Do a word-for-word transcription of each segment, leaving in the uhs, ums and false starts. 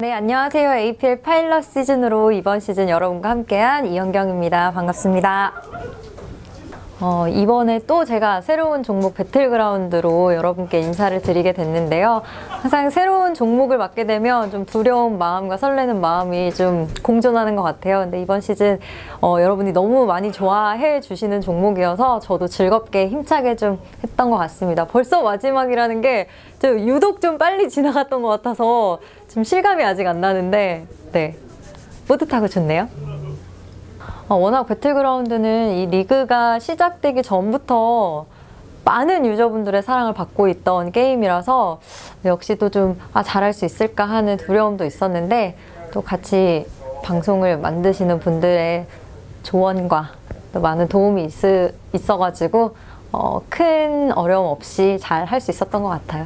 네, 안녕하세요. 에이피엘 파일럿 시즌으로 이번 시즌 여러분과 함께한 이현경입니다. 반갑습니다. 어, 이번에 또 제가 새로운 종목 배틀그라운드로 여러분께 인사를 드리게 됐는데요. 항상 새로운 종목을 맡게 되면 좀 두려운 마음과 설레는 마음이 좀 공존하는 것 같아요. 근데 이번 시즌 어, 여러분이 너무 많이 좋아해 주시는 종목이어서 저도 즐겁게 힘차게 좀 했던 것 같습니다. 벌써 마지막이라는 게 유독 좀 빨리 지나갔던 것 같아서 좀 실감이 아직 안 나는데 네, 뿌듯하고 좋네요. 어, 워낙 배틀그라운드는 이 리그가 시작되기 전부터 많은 유저분들의 사랑을 받고 있던 게임이라서 역시 또 좀 아, 잘할 수 있을까 하는 두려움도 있었는데 또 같이 방송을 만드시는 분들의 조언과 또 많은 도움이 있, 있어가지고 어, 큰 어려움 없이 잘 할 수 있었던 것 같아요.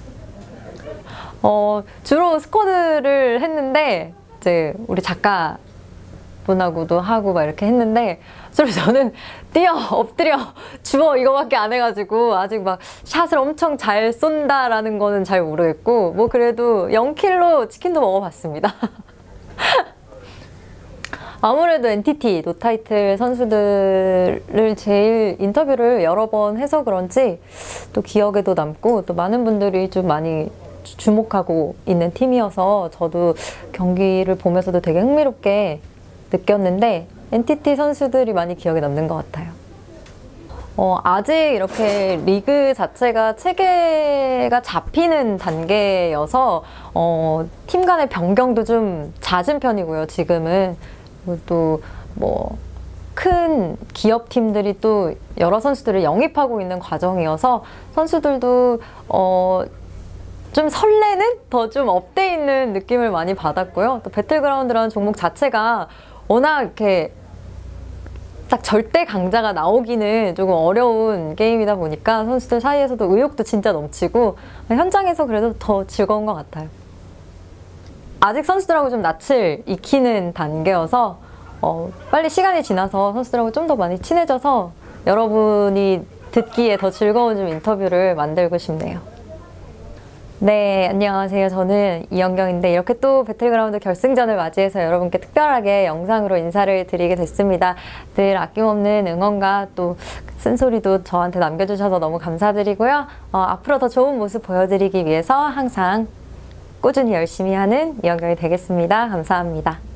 어, 주로 스쿼드를 했는데 이제 우리 작가 분하고도 하고 막 이렇게 했는데 주로 저는 뛰어, 엎드려, 주워 이거밖에 안 해가지고 아직 막 샷을 엄청 잘 쏜다라는 거는 잘 모르겠고 뭐 그래도 영 킬로 치킨도 먹어봤습니다. 아무래도 엔티티, 노타이틀 선수들을 제일 인터뷰를 여러 번 해서 그런지 또 기억에도 남고 또 많은 분들이 좀 많이 주목하고 있는 팀이어서 저도 경기를 보면서도 되게 흥미롭게 느꼈는데 엔티티 선수들이 많이 기억에 남는 것 같아요. 어, 아직 이렇게 리그 자체가 체계가 잡히는 단계여서 어, 팀 간의 변경도 좀 잦은 편이고요. 지금은 또 뭐 큰 기업 팀들이 또 여러 선수들을 영입하고 있는 과정이어서 선수들도 어, 좀 설레는? 더 좀 업돼 있는 느낌을 많이 받았고요. 또 배틀그라운드라는 종목 자체가 워낙 이렇게 딱 절대 강자가 나오기는 조금 어려운 게임이다 보니까 선수들 사이에서도 의욕도 진짜 넘치고 현장에서 그래도 더 즐거운 것 같아요. 아직 선수들하고 좀 낯을 익히는 단계여서 어, 빨리 시간이 지나서 선수들하고 좀 더 많이 친해져서 여러분이 듣기에 더 즐거운 좀 인터뷰를 만들고 싶네요. 네, 안녕하세요. 저는 이현경인데 이렇게 또 배틀그라운드 결승전을 맞이해서 여러분께 특별하게 영상으로 인사를 드리게 됐습니다. 늘 아낌없는 응원과 또 쓴소리도 저한테 남겨주셔서 너무 감사드리고요. 어, 앞으로 더 좋은 모습 보여드리기 위해서 항상 꾸준히 열심히 하는 이현경이 되겠습니다. 감사합니다.